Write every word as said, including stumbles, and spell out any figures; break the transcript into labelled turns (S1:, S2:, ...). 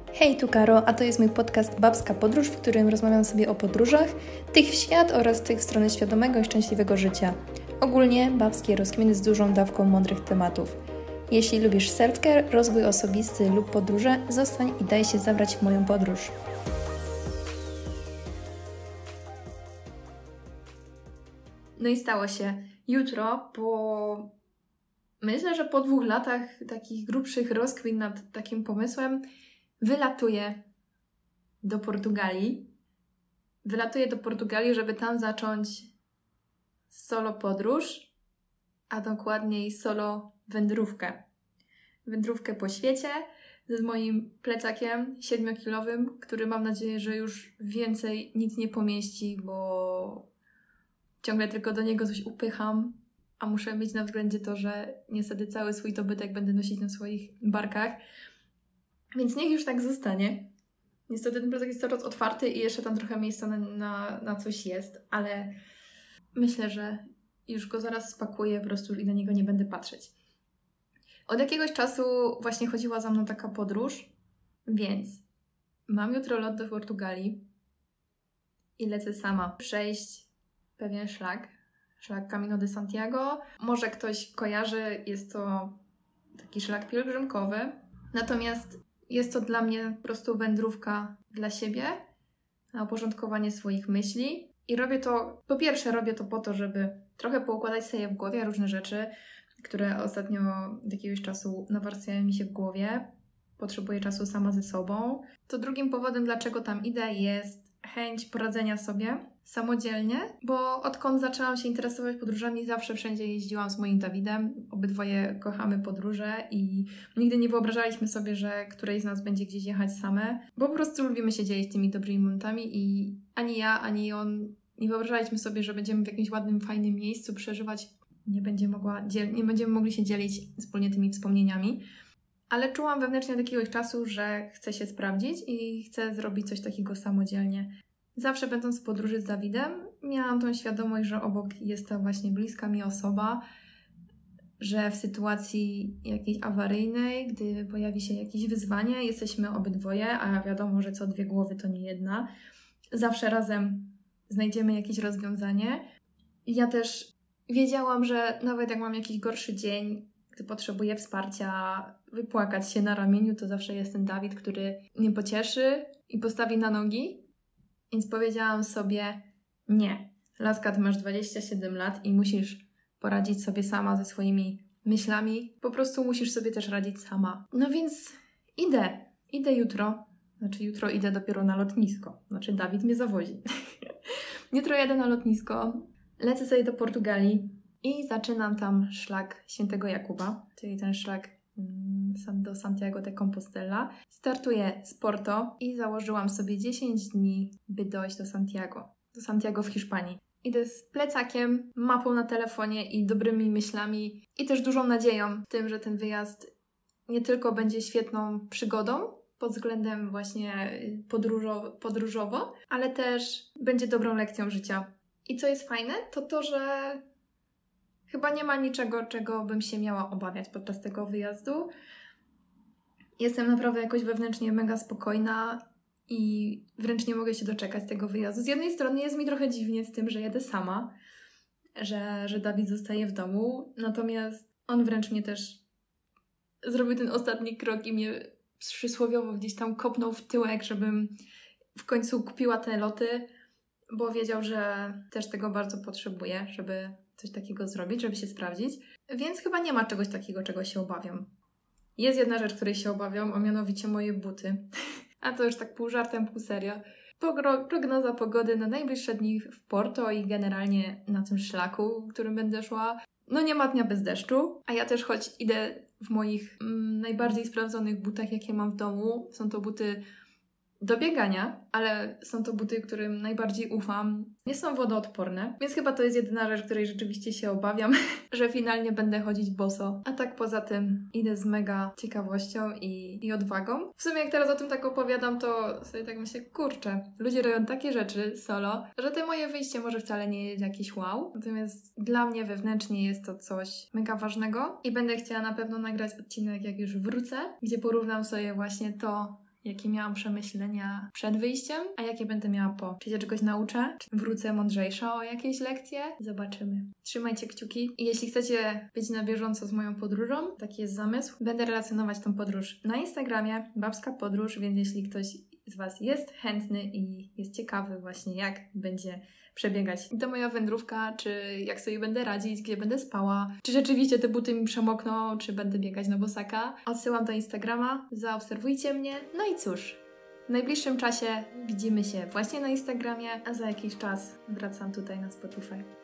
S1: Hej, tu Karo, a to jest mój podcast Babska Podróż, w którym rozmawiam sobie o podróżach, tych w świat oraz tych w stronę świadomego i szczęśliwego życia. Ogólnie babskie rozkminy z dużą dawką mądrych tematów. Jeśli lubisz self-care, rozwój osobisty lub podróże, zostań i daj się zabrać w moją podróż. No i stało się. Jutro, po... myślę, że po dwóch latach takich grubszych rozkmin nad takim pomysłem, wylatuję do Portugalii. Wylatuję do Portugalii, żeby tam zacząć solo podróż, a dokładniej solo wędrówkę. Wędrówkę po świecie z moim plecakiem siedmiokilowym, który mam nadzieję, że już więcej nic nie pomieści, bo ciągle tylko do niego coś upycham, a muszę mieć na względzie to, że niestety cały swój dobytek będę nosić na swoich barkach. Więc niech już tak zostanie. Niestety ten plecak jest cały czas otwarty i jeszcze tam trochę miejsca na, na, na coś jest, ale myślę, że już go zaraz spakuję po prostu i na niego nie będę patrzeć. Od jakiegoś czasu właśnie chodziła za mną taka podróż, więc mam jutro lot do Portugalii i lecę sama przejść pewien szlak, szlak Camino de Santiago. Może ktoś kojarzy, jest to taki szlak pielgrzymkowy, natomiast jest to dla mnie po prostu wędrówka dla siebie, na uporządkowanie swoich myśli. I robię to, po pierwsze robię to po to, żeby trochę poukładać sobie w głowie różne rzeczy, które ostatnio od jakiegoś czasu nawarstwiają mi się w głowie. Potrzebuję czasu sama ze sobą. To drugim powodem, dlaczego tam idę, jest chęć poradzenia sobie samodzielnie, bo odkąd zaczęłam się interesować podróżami, zawsze wszędzie jeździłam z moim Dawidem. Obydwoje kochamy podróże i nigdy nie wyobrażaliśmy sobie, że któreś z nas będzie gdzieś jechać same, bo po prostu lubimy się dzielić tymi dobrymi momentami i ani ja, ani on nie wyobrażaliśmy sobie, że będziemy w jakimś ładnym, fajnym miejscu przeżywać. Nie będzie mogła dziel- nie będziemy mogli się dzielić wspólnie tymi wspomnieniami. Ale czułam wewnętrznie od jakiegoś czasu, że chcę się sprawdzić i chcę zrobić coś takiego samodzielnie. Zawsze będąc w podróży z Dawidem, miałam tą świadomość, że obok jest ta właśnie bliska mi osoba, że w sytuacji jakiejś awaryjnej, gdy pojawi się jakieś wyzwanie, jesteśmy obydwoje, a wiadomo, że co dwie głowy to nie jedna. Zawsze razem znajdziemy jakieś rozwiązanie. Ja też wiedziałam, że nawet jak mam jakiś gorszy dzień, gdy potrzebuję wsparcia, wypłakać się na ramieniu, to zawsze jest ten Dawid, który mnie pocieszy i postawi na nogi. Więc powiedziałam sobie, nie, laska, ty masz dwadzieścia siedem lat i musisz poradzić sobie sama ze swoimi myślami. Po prostu musisz sobie też radzić sama. No więc idę, idę jutro. Znaczy jutro idę dopiero na lotnisko. Znaczy Dawid mnie zawozi. Jutro jadę na lotnisko, lecę sobie do Portugalii i zaczynam tam szlak Świętego Jakuba, czyli ten szlak do Santiago de Compostela. Startuję z Porto i założyłam sobie dziesięć dni, by dojść do Santiago. Do Santiago w Hiszpanii. Idę z plecakiem, mapą na telefonie i dobrymi myślami i też dużą nadzieją w tym, że ten wyjazd nie tylko będzie świetną przygodą pod względem właśnie podróżowo, podróżowo, ale też będzie dobrą lekcją życia. I co jest fajne, to to, że chyba nie ma niczego, czego bym się miała obawiać podczas tego wyjazdu. Jestem naprawdę jakoś wewnętrznie mega spokojna i wręcz nie mogę się doczekać tego wyjazdu. Z jednej strony jest mi trochę dziwnie z tym, że jedę sama, że, że Dawid zostaje w domu, natomiast on wręcz mnie też zrobił ten ostatni krok i mnie przysłowiowo gdzieś tam kopnął w tyłek, żebym w końcu kupiła te loty, bo wiedział, że też tego bardzo potrzebuję, żeby coś takiego zrobić, żeby się sprawdzić. Więc chyba nie ma czegoś takiego, czego się obawiam. Jest jedna rzecz, której się obawiam, a mianowicie moje buty. A to już tak pół żartem, pół serio. Pogro- prognoza pogody na najbliższe dni w Porto i generalnie na tym szlaku, którym będę szła. No nie ma dnia bez deszczu, a ja też choć idę w moich mm, najbardziej sprawdzonych butach, jakie mam w domu. Są to buty do biegania, ale są to buty, którym najbardziej ufam. Nie są wodoodporne, więc chyba to jest jedyna rzecz, której rzeczywiście się obawiam, że finalnie będę chodzić boso. A tak poza tym idę z mega ciekawością i, i odwagą. W sumie jak teraz o tym tak opowiadam, to sobie tak myślę, kurczę, ludzie robią takie rzeczy solo, że te moje wyjście może wcale nie jest jakieś wow. Natomiast dla mnie wewnętrznie jest to coś mega ważnego i będę chciała na pewno nagrać odcinek, jak już wrócę, gdzie porównam sobie właśnie to, jakie miałam przemyślenia przed wyjściem, a jakie będę miała po. Czy się czegoś nauczę? Czy wrócę mądrzejsza o jakieś lekcje? Zobaczymy. Trzymajcie kciuki i jeśli chcecie być na bieżąco z moją podróżą, taki jest zamysł, będę relacjonować tą podróż na Instagramie, Babska Podróż, więc jeśli ktoś z Was jest chętny i jest ciekawy właśnie, jak będzie przebiegać ta moja wędrówka, czy jak sobie będę radzić, gdzie będę spała, czy rzeczywiście te buty mi przemokną, czy będę biegać na bosaka. Odsyłam do Instagrama, zaobserwujcie mnie. No i cóż, w najbliższym czasie widzimy się właśnie na Instagramie, a za jakiś czas wracam tutaj na Spotify.